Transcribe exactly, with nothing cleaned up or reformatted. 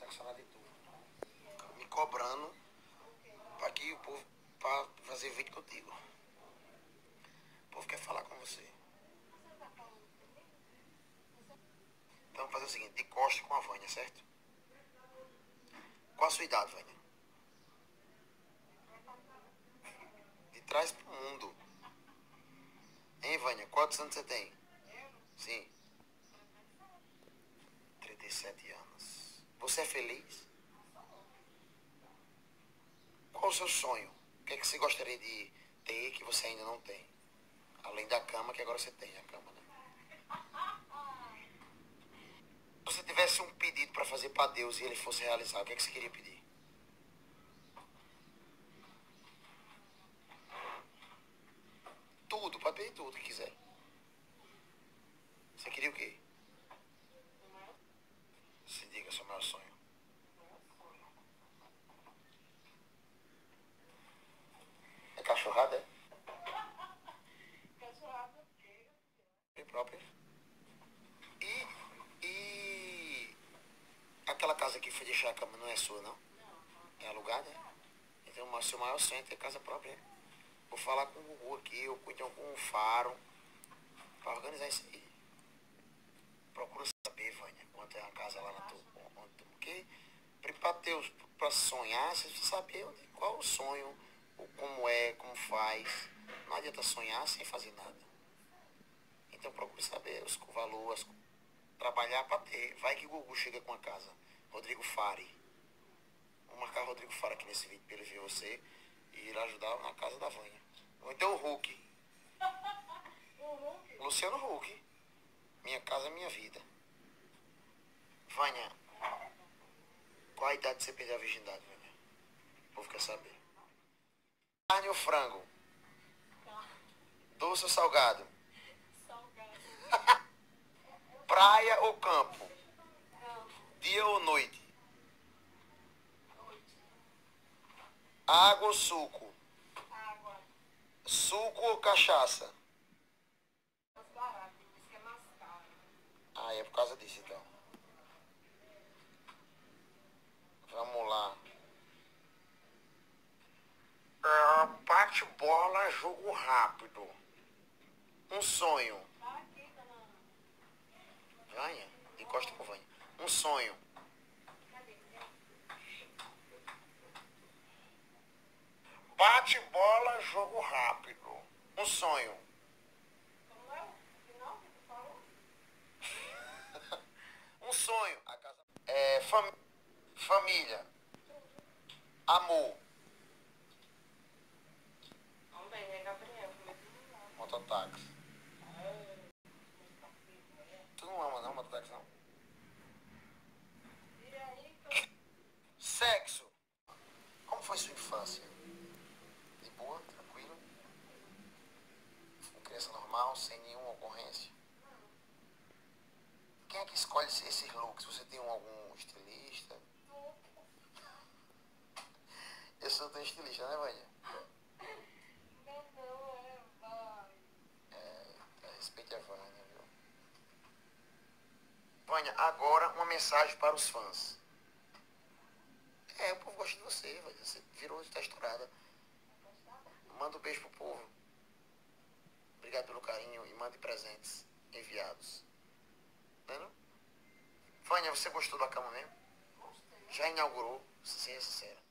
tá com saudade de tu. Me cobrando pra que o povo, pra fazer vídeo contigo. O povo quer falar com você. Então vamos fazer o seguinte, de costa com a Vânia, certo? Qual a sua idade, Vânia? De trás pro mundo. Hein, Vânia? Quantos anos você tem? Sim. trinta e sete anos. Você é feliz? Qual o seu sonho? O que é que você gostaria de ter que você ainda não tem? Além da cama, que agora você tem a cama, né? Se você tivesse um pedido para fazer para Deus e ele fosse realizar, o que é que você queria pedir? Tudo, pode pedir tudo que quiser. Você queria o quê? Se diga, seu maior sonho. É cachorrada, é? E própria. E, e aquela casa que foi deixar a cama não é sua, não? É alugada? Então o seu maior sonho é ter casa própria. Vou falar com o Gugu aqui, ou então com o Faro, para organizar isso aí. Procura saber, Vânia, quanto é uma casa lá na tua. Porque para ter, para sonhar, você precisa saber onde, qual o sonho, ou como é, como faz. Não adianta sonhar sem fazer nada. Então procure saber os valores, trabalhar para ter. Vai que o Gugu chega com a casa. Rodrigo Fari. Vou marcar Rodrigo Fari aqui nesse vídeo para ele ver você e ir ajudar na casa da Vânia. Ou então o Hulk. Luciano Huck. Minha casa, minha vida. Vânia, qual a idade você perdeu a virgindade, Vânia? O povo quer saber. Carne ou frango? Doce ou salgado? Praia ou campo? Dia ou noite? Água ou suco? Suco ou cachaça? Ah, é por causa disso então. Vamos lá. É, bate-bola, jogo rápido. Um sonho. Vânia? Encosta com Vânia. Um sonho. Bate-bola, jogo rápido. Um sonho. Um sonho. A casa... É, fam... Família. Amor. Mototáxi. Tu não ama não, mototáxi não? Sexo. Como foi sua infância? De boa, tranquilo? Criança normal, sem nenhuma ocorrência? Quem é que escolhe esses looks? Você tem algum estilista? Eu sou teu estilista, né, Vânia? É, respeite a Vânia, viu? Vânia, agora uma mensagem para os fãs. É, o povo gosta de você, Vânia. Você virou, está estourada. Manda um beijo pro povo. Obrigado pelo carinho e mande presentes enviados. Entendeu? Vânia, você gostou da cama mesmo? Já inaugurou? Seja sincera.